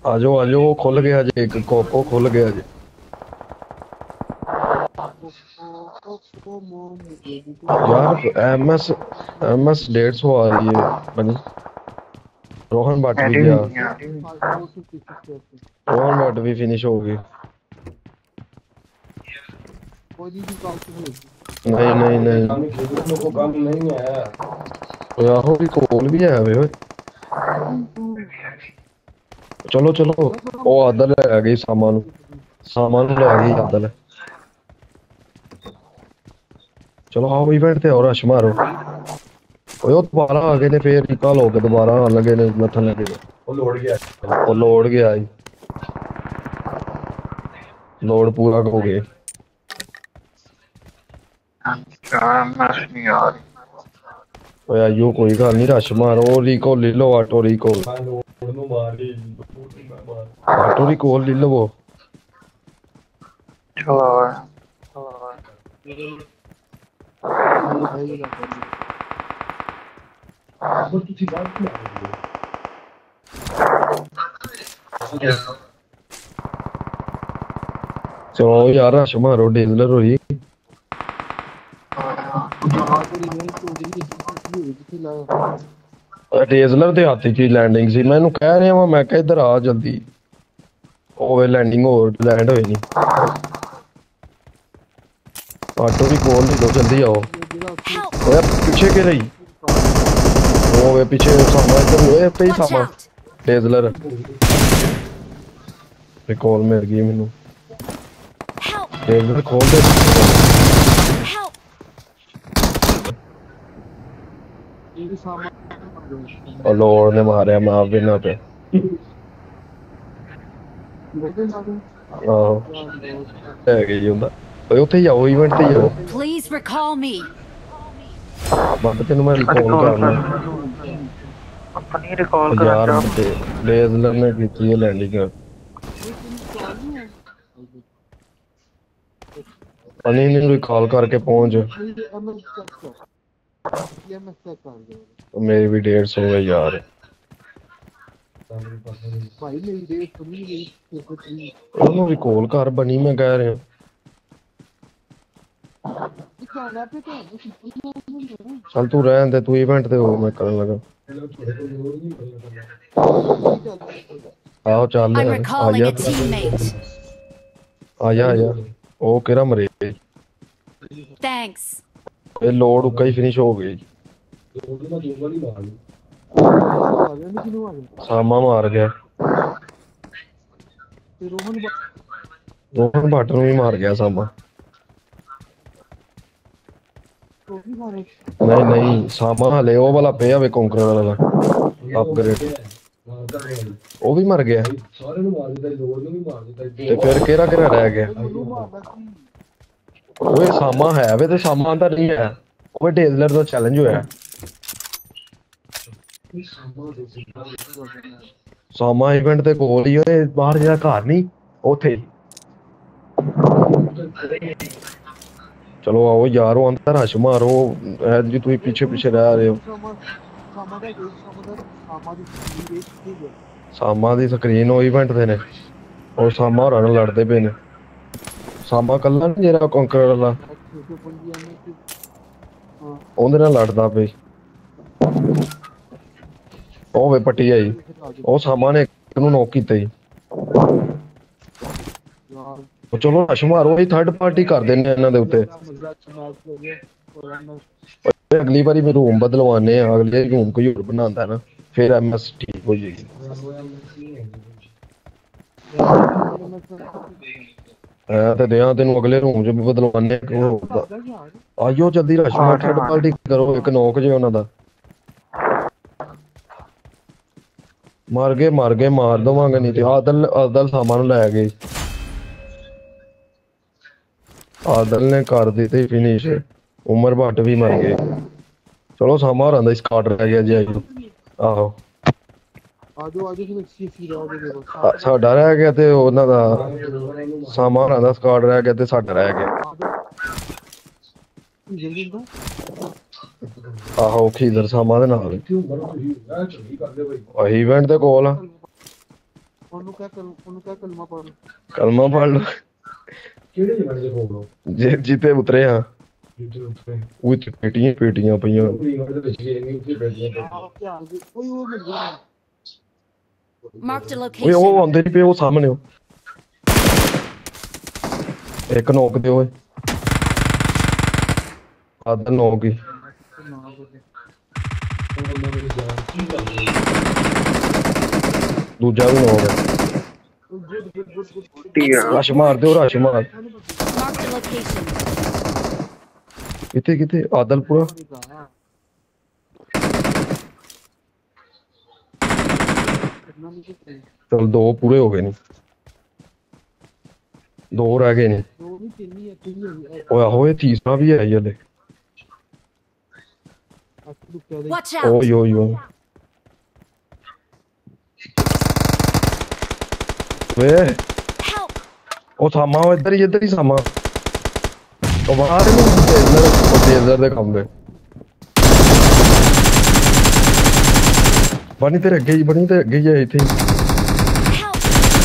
आ जाओ खुल गया जी एक कोको खुल गया जी यार एमएस 150 आ रही है बनी रोहन भट्ट भी गया रोहन भट्ट भी फिनिश हो गई नहीं नहीं नहीं को काम नहीं है यार भी कोल भी है वे चलो चलो ओ आदल ले गई सामान ले गई आदल चलो आओ इवेंट ते और रश मारो ओए दोबारा आ गए ने फिर निकाल हो के दोबारा आने लगे ने नथन लगे वो लोड गया लोड पूरा हो गए ओए आयो कोई गल नहीं रश मारो रिकॉल ले लो ऑटो रिकॉल ले लो वो चलो यार रश मारो डेजलर हुई डेजलर दे हाथी की लैंडिंग सी मैं कह रहा मैं कह इधर आ जल्दी ओवे लैंडिंग हो लैंड होई नहीं ऑटो भी कॉल नहीं दो जल्दी आओ ओए पीछे के रही ओवे पीछे सामा इधर ओए पे सामा डेजलर रिकॉल मिल गई मैनू डेजलर खोल दे और लोड ने मारे माफ भी ना पे ਆਹੋ ਹੈ ਗਈ ਹੁੰਦਾ ਓਏ ਉੱਥੇ ਜਾਓ ਇਵੈਂਟ ਤੇ ਜਾਓ ਪਲੀਜ਼ ਰੀਕਾਲ ਮੀ ਬਾਬਾ ਤੈਨੂੰ ਮੈਂ ਰਿਕਾਲ ਕਰਨਾ ਆਪਣੀ ਰਿਕਾਲ ਕਰਾਂ ਯਾਰ ਲੇਜ਼ਰ ਨੇ ਕੀਤੀ ਹੈ ਲੈਂਡਿੰਗ ਅਨੀ ਨੂੰ ਰਿਕਾਲ ਕਰਕੇ ਪਹੁੰਚ ਮੇਰੀ ਵੀ 150 ਹੈ ਯਾਰ भाई मेरी डेट सुनी गई ਉਹਨੂੰ ਰਿਕਾਲ ਕਰ ਬਣੀ ਮੈਂ ਕਹਿ ਰਿਹਾ ਚੱਲ ਤੂੰ ਰਹਿਣ ਦੇ ਤੂੰ ਇਵੈਂਟ ਤੇ ਹੋ ਮੈਂ ਕਰਨ ਲੱਗਾ ਆਓ ਚੱਲ ਆ ਜਾ ਉਹ ਕਿਹੜਾ ਮਰੇ ਥੈਂਕਸ ਇਹ ਲੋਡ ਉੱਕਾ ਹੀ ਫਿਨਿਸ਼ ਹੋ ਗਈ सामा मार गया रोहन भट्ट ਨੂੰ ਵੀ ਮਾਰ ਗਿਆ ਸਾਮਾ ਨਹੀਂ ਸਾਮਾ ਹਲੇ ਉਹ ਵਾਲਾ ਪਿਆ ਵੇ ਕੰਕਰ ਵਾਲਾ ਅਪਗ੍ਰੇਡ ਉਹ ਵੀ ਮਰ ਗਿਆ ਸਾਰਿਆਂ ਨੂੰ ਮਾਰ ਦਿੱਤਾ ਲੋਡ ਨੂੰ ਵੀ ਮਾਰ ਦਿੱਤਾ ਤੇ ਫਿਰ ਕਿਹੜਾ ਰਹਿ ਗਿਆ ਓਏ ਸਾਮਾ ਹੈ ਵੇ ਤੇ ਸਾਮਾ ਤਾਂ ਨਹੀਂ ਹੈ ਉਹ ਡੇਜ਼ਲਰ ਦਾ ਚੈਲੰਜ ਹੋਇਆ ਸਾਮਾ ਇਵੈਂਟ ਤੇ ਕੋਲ ਹੀ ਓਏ ਬਾਹਰ ਜਿਹੜਾ ਘਰ ਨਹੀਂ ਉੱਥੇ ਚਲੋ ਆਓ ਯਾਰੋ ਅੰਦਰ ਰਸ਼ ਮਾਰੋ ਜੀ ਤੁਸੀਂ ਪਿੱਛੇ ਰਹਿ ਰਹੇ ਹੋ ਸਾਮਾ ਦੀ ਸਕਰੀਨ ਉਹ ਇਵੈਂਟ ਦੇ ਨੇ ਉਹ ਸਾਮਾ ਹੋਰਾਂ ਨਾਲ ਲੜਦੇ ਪਏ ਨੇ ਸਾਮਾ ਕੱਲਾ ਨਹੀਂ ਜਿਹੜਾ ਕੰਕਰ ਵਾਲਾ ਉਹਦੇ ਨਾਲ ਲੜਦਾ ਪਈ ਉਹ ਵੇ ਪੱਟੀ ਆਈ ਉਹ ਸਾਮਾ ਨੇ ਇੱਕ ਨੂੰ ਨੌਕ ਕੀਤਾ ਜੀ ਚਲੋ ਰਸ਼ ਮਾਰੋ ਇਹ ਥਰਡ ਪਾਰਟੀ ਕਰ ਦਿੰਦੇ ਇਹਨਾਂ ਦੇ ਉੱਤੇ ਅਗਲੀ ਵਾਰੀ ਮੈਂ ਰੂਮ ਬਦਲਵਾਨੇ ਆ ਅਗਲੇ ਰੂਮ ਕੋਈ ਹੋਰ ਬਣਾਉਂਦਾ ਨਾ ਫਿਰ ਐਮਐਸ ਠੀਕ ਹੋ ਜਾਏਗੀ ਤੇ ਦਿਆਂ ਤੈਨੂੰ ਅਗਲੇ ਰੂਮ 'ਚ ਵੀ ਬਦਲਵਾਨੇ ਆਇਓ ਜਲਦੀ ਰਸ਼ ਮਾਰ ਥਰਡ ਪਾਰਟੀ ਕਰੋ ਇੱਕ ਨੌਕ ਜੇ ਉਹਨਾਂ ਦਾ ਮਾਰ ਗਏ ਮਾਰ ਦਵਾਂਗੇ ਨਹੀਂ ਤੇ ਆਦਲ ਸਾਮਾਨ ਨੂੰ ਲੈ ਗਏ ਆਦਲ ਨੇ ਕਰ ਦਿੱਤੀ ਫਿਨਿਸ਼ ਉਮਰ ਭੱਟ ਵੀ ਮਰ ਗਏ ਚਲੋ ਸਾਮਾ ਹੋਰਾਂ ਦਾ ਸਕਾਟ ਰਹਿ ਗਿਆ ਜੀ ਆਹੋ ਆਜੋ ਸਾਡਾ ਰਹਿ ਗਿਆ ਤੇ ਉਹਨਾਂ ਦਾ ਸਾਮਾ ਹੋਰਾਂ ਦਾ ਸਕਾਟ ਰਹਿ ਗਿਆ ਤੇ ਸਾਡਾ ਰਹਿ ਗਿਆ ਆਹੋ ਖੀਦਰ ਸਾਮਾ ਦੇ ਨਾਲ ਇਵੈਂਟ ਦੇ ਕੋਲ कलमा पढ़ लो जीते उतरे हाँ पेटियां पेटियां पईयां Marked a ओए location. वो आंदे नहीं पे वो सामने हो एक नॉक दे ओए आधा नॉक ही दूजा भी नॉक है Excellent रश मार दे रश मार Marked a location. किथे किथे आदलपुरा चल दो पूरे हो गए नहीं दो रह गए नहीं ओए आहो ये तीसरा भी है ये ले Watch ओ out. यो यो वे Help. ओ सामा इधर ही सामा ओ बाहर नहीं इधर दे काम दे बनी तेरे गई है इथे Help.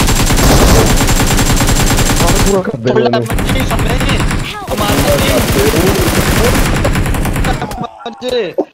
पूरा कर दे मैंने Help. मुझे